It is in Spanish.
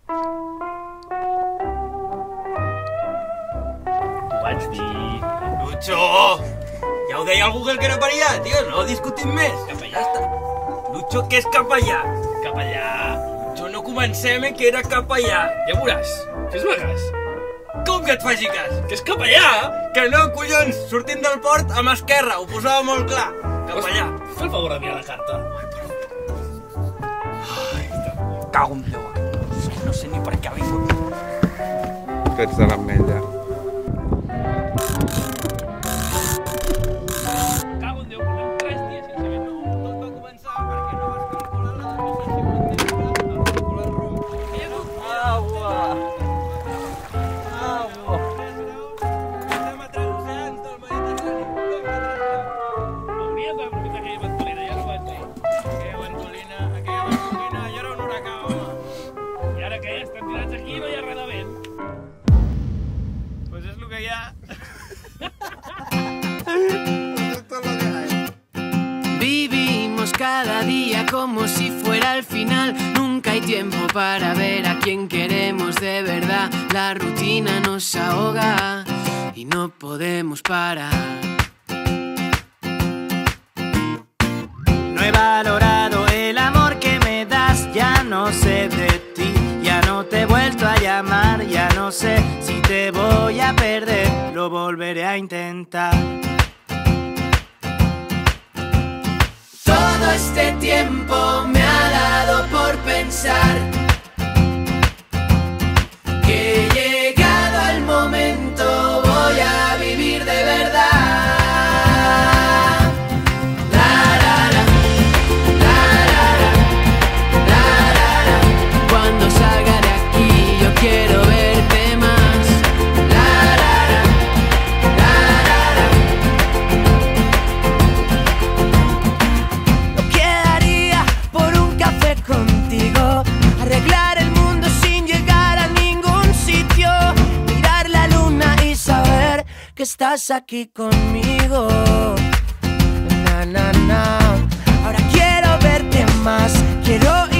T'ho vaig dir. Lucho! Ja ho deia algú que el que era per allà, tio, no discutim més. Cap allà està. Lucho, què és cap allà? Cap allà. Lucho, no comencem que era cap allà. Ja veuràs. Fes-me cas. Com que et faci cas? Que és cap allà. Que no, collons, sortint del port amb esquerra, ho posava molt clar. Cap allà. Fes el favor de mirar la carta. Cago en Déu. No sé ni per què ha vingut. Trets de l'ametlla. Cago en Déu, portem 3 dies sense haver no. Tot va començar perquè no vas calcular la desviació continental, calcular el rumb. Agua! Agua! Estem a 3 oceans del Mediterrani. Hauria d'haver fet aquella ventolina, ja no ho vaig dir. Aquella ventolina, jo era un huracà, home. I ara què? Estem tirats aquí i no hi ha res de vent. Pues és el que hi ha. Vivimos cada día como si fuera el final. Nunca hay tiempo para ver a quien queremos de verdad. La rutina nos ahoga y no podemos parar. No he valorado el amor que me das, ya no sé de ti, ya no te he vuelto a llamar, ya no sé si te voy a perder, lo volveré a intentar. Todo este tiempo me ha dado por pensar que llegado el momento voy a vivir de verdad. Cuando salga de aquí yo quiero verte más. Lo que daría por un café contigo, arreglar el mundo sin llegar a ningún sitio, mirar la luna y saber que estás aquí conmigo. Na, na, na. Ahora quiero verte más, quiero